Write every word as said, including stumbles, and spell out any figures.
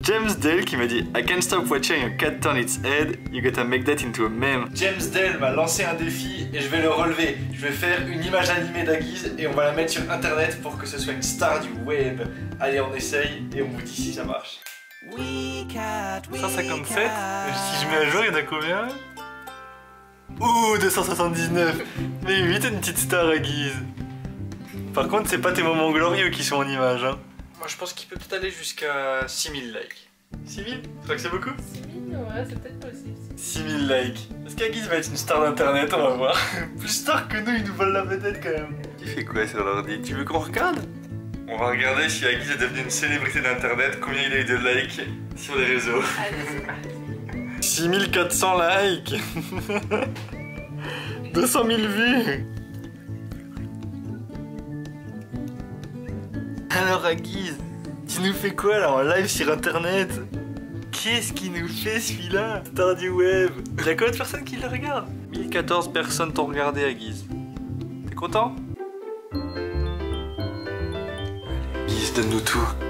James Dale qui m'a dit I can't stop watching a cat turn its head, you gotta make that into a meme. James Dale m'a lancé un défi et je vais le relever. Je vais faire une image animée d'Aguise et on va la mettre sur internet pour que ce soit une star du web. Allez, on essaye et on vous dit si ça marche. cent cinquante-sept. Si je mets à jour, il y en a combien? Ouh, deux cent soixante-dix-neuf. Mais oui, t'es une petite star, Aguise. Par contre, c'est pas tes moments glorieux qui sont en image, hein. Moi, je pense qu'il peut peut-être aller jusqu'à six mille likes. six mille? Tu crois que c'est beaucoup? six mille, ouais, c'est peut-être possible. six mille likes. Est-ce qu'Aguise va être une star d'internet? On va voir. Plus star que nous, il nous vole la vedette quand même. Il fait quoi sur l'ordi? Tu veux qu'on regarde? On va regarder si Aguise est devenue une célébrité d'internet, combien il a eu de likes sur les réseaux. Allez, c'est parti. six mille quatre cents likes. deux cent mille vues. Alors Aguise, tu nous fais quoi là en live sur internet? Qu'est-ce qu'il nous fait celui-là? Star du web. Il y a combien de personnes qui le regardent? mille quatorze personnes t'ont regardé Aguise. T'es content? Allez Aguise, donne-nous tout.